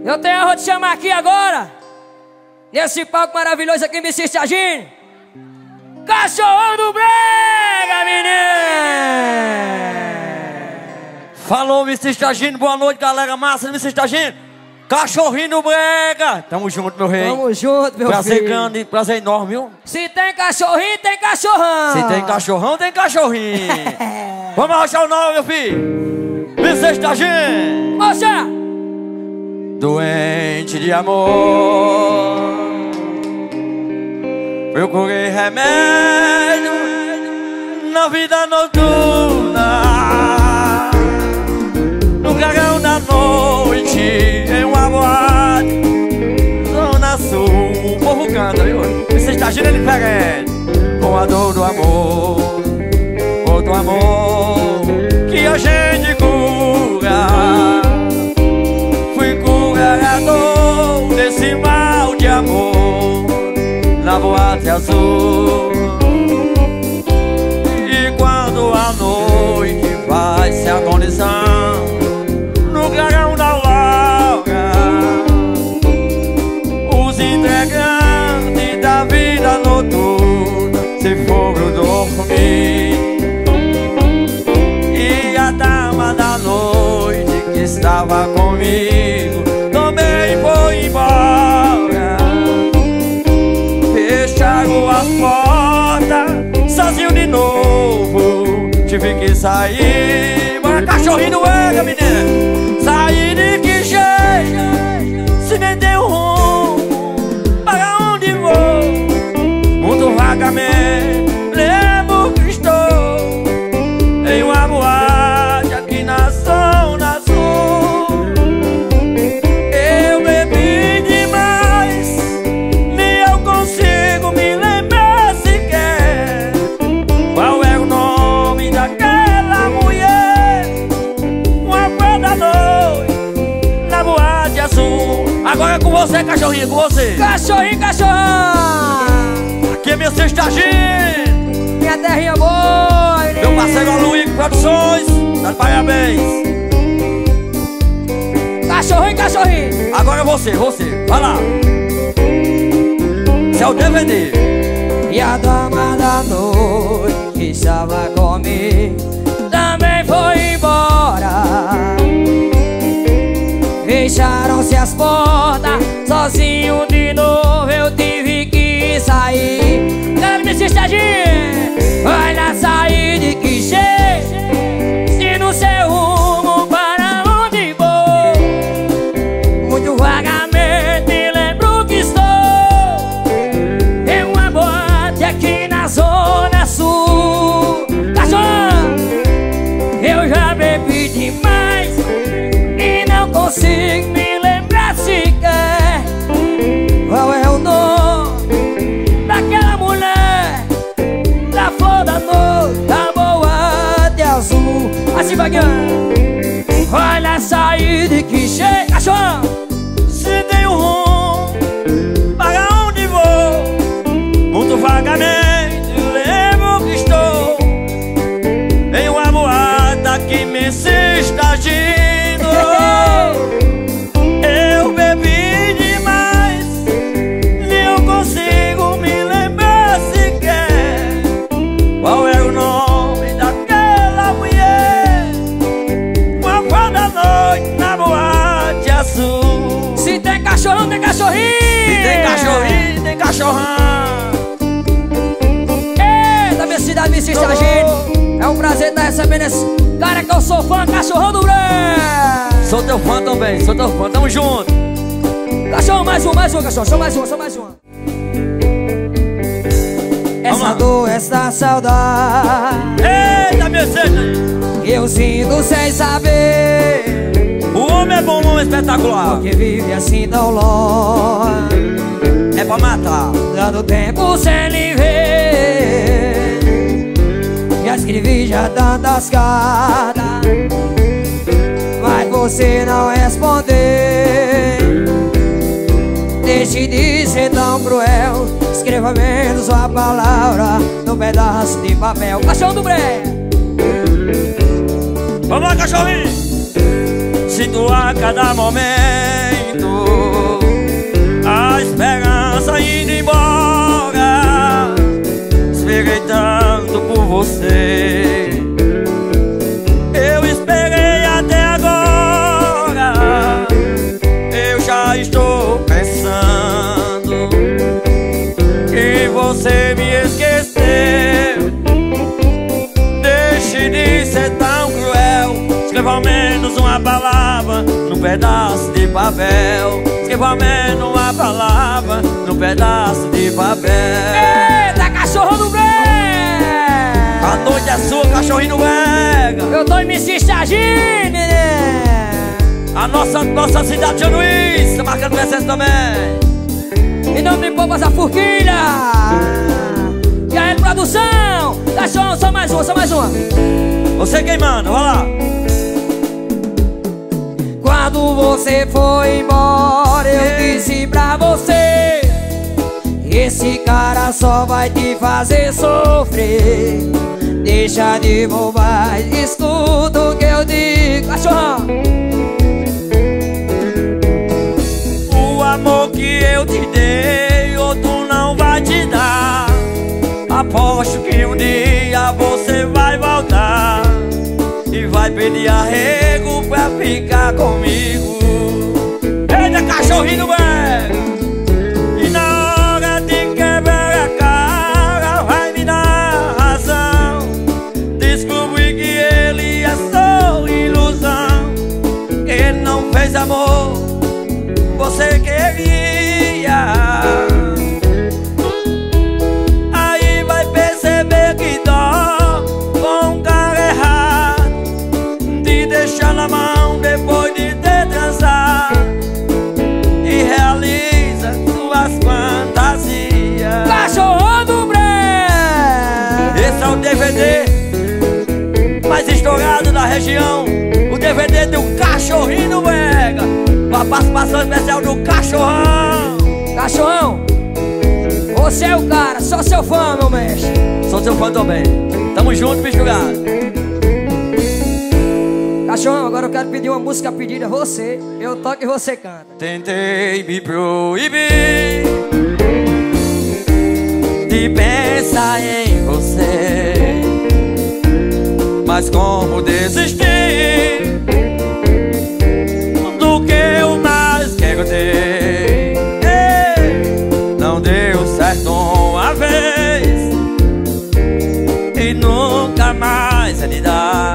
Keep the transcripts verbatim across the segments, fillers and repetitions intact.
Eu tenho a honra de chamar aqui agora, nesse palco maravilhoso aqui, mister Stagino, Cachorrão do Brega, menino! Falou, mister Stagino, boa noite, galera massa do mister Stagino. Cachorrinho do Brega. Tamo junto, meu rei. Tamo junto, meu prazer filho. grande, prazer enorme, viu? Se tem cachorrinho, tem cachorrão. Se tem cachorrão, tem cachorrinho. Vamos arrochar o nome, meu filho. mister Stagino. Moça! Doente de amor, procurei remédio na vida noturna, no clarão da noite, em uma boate, Zona Sul. O povo canta, viu? mister Stagino é diferente. Com a dor do amor, outro amor que a gente cura. Fui curador desse mal de amor na boate azul. E quando a noite vai se agonizando no clarão da aurora, os integrantes da vida noturna se foram dormir. E a dama da noite que estava comigo também foi embora. Fecharam as portas, sozinho de novo, tive que sair. Bora, cachorrinho do Brega, menina. Sair de que jeito, se nem deu rumo, para onde vou? Muito vagamente lembro que estou em uma boate aqui na Zona Sul. Eu bebi demais, nem eu consigo me lembrar sequer qual é o nome daquela mulher. Uma fé da noite na boate azul. Agora é com você, cachorrinho, com você. Cachorrinho, cachorrão! Aqui é mister Stagino, Minha terrinha boa, menino. meu parceiro Aluí Produções, tá de parabéns. Cachorrinho, cachorrinho! Agora é você, você, vai lá. Esse é o D V D. E a dama da noite que estava comigo também foi embora. Fecharam-se as portas, sozinho de novo eu tive que sair. Cara, mister Stagino, olha, sair de que jeito, se no seu rumo para onde vou? Muito vagamente lembro que estou em uma boate aqui na Zona Sul. Cachorro, eu já bebi demais e não consigo me lembrar sequer qual é o nome daquela mulher da flor da noite, da boate azul. Assim vai ganhando. Olha, sair de que jeito, cachorro, Se tem um rumo, para onde vou? Muito vagamente lembro que estou em uma boate aqui, mister Stagino. Eu bebi demais, nem eu consigo me lembrar sequer qual é o nome daquela mulher. Uma fã da noite na boate azul. se tem cachorrão, tem cachorrinho. Se tem cachorrinho, tem cachorrão. Eita, minha cidade, mister Stagino, é um prazer estar recebendo esse cara que eu sou fã, Cachorrão do Brega. Sou teu fã também, sou teu fã, tamo junto. Cachorro, mais um, mais um, cachorro, só mais um, só mais um. Essa lá. dor, essa saudade, Eita, minha gente, eu sinto sem saber, o homem é bom, o homem é espetacular. porque vive assim tão longe, É pra matar. dando tempo sem lhe ver. Já escrevi já tantas cartas, mas você não respondeu. Deixe de ser tão cruel, escreva menos uma palavra num pedaço de papel. Cachorro do Brega. Vamos lá, cachorrinho. Sinto a cada momento sinto a esperança indo embora. Esperei tanto por você, eu esperei até agora. Eu já estou pensando que você me esqueceu. Deixe de ser tão cruel, escreva ao menos uma palavra num pedaço de papel. Escreva ao menos uma palavra num pedaço de papel. Eita, cachorro do brega! A noite é sua, cachorrinho brega. Eu tô em Missistagine, né? A nossa, nossa cidade de São Luís tá marcando presença também. Em nome de Poupas da Forquilha e a reprodução. Cachorro, só mais uma, só mais uma. Você quem manda, vai lá. Quando você foi embora, eu disse pra você: esse cara só vai te fazer sofrer. Deixa de bobagem, escuta o que eu digo. Cachorrão! O amor que eu te dei, outro não vai te dar. Aposto que um dia você vai voltar e vai pedir arrego pra ficar comigo. Eita, cachorrinho brega! E na hora de quebrar a cara vai me dar razão. Descobri que ele é só ilusão, que ele não fez amor, você queria. Aí vai perceber que dó com um cara errado, de deixar na mão depois de ter transado, e realiza suas fantasias. Cachorro do brega! Esse é o D V D mais estourado da região, o D V D do Cachorrinho brega, com a participação especial do Cachorrão. Cachorrão, você é o cara, só seu fã, meu mestre. Sou seu fã também. Tamo junto, bicho gado. Cachorrão, agora eu quero pedir uma música pedida a você. Eu toco e você canta. Tentei me proibir de pensar em você, mas como desistir do que eu mais quero ter? Ei, não deu certo uma vez e nunca mais ele dá.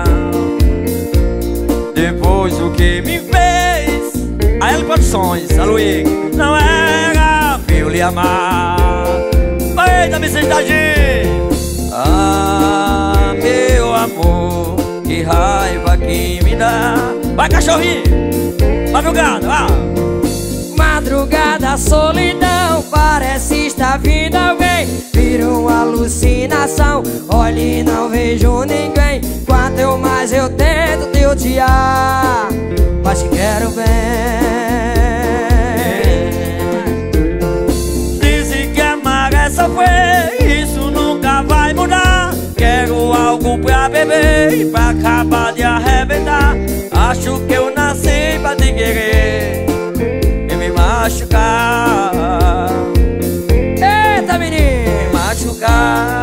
Depois do que me fez, a L Produções, a Luíque, não era pra eu lhe amar. Eita, Missistagine! Ah, meu amor, que raiva que me dá. Vai, cachorrinho! Madrugada, vai! Madrugada, solidão, parece estar vindo alguém. Virou uma alucinação, olhe e não vejo ninguém. Quanto eu mais eu tento te odiar, mas te quero bem. Dizem que amar é sofrer, isso nunca vai mudar. Quero algo pra beber e pra acabar de arrebentar. Acho que eu nasci pra te querer e me machucar. Eita, menino! Me machucar.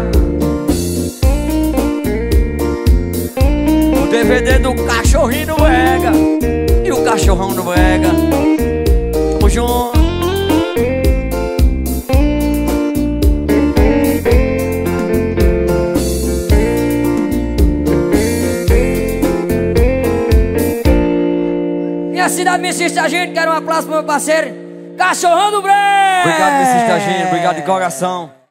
O D V D do Cachorrinho brega e o Cachorrão no brega. Tamo junto. Minha cidade Missistagine, quero um aplauso pro meu parceiro Cachorrão do brega. Obrigado, Missistagine. Obrigado de coração.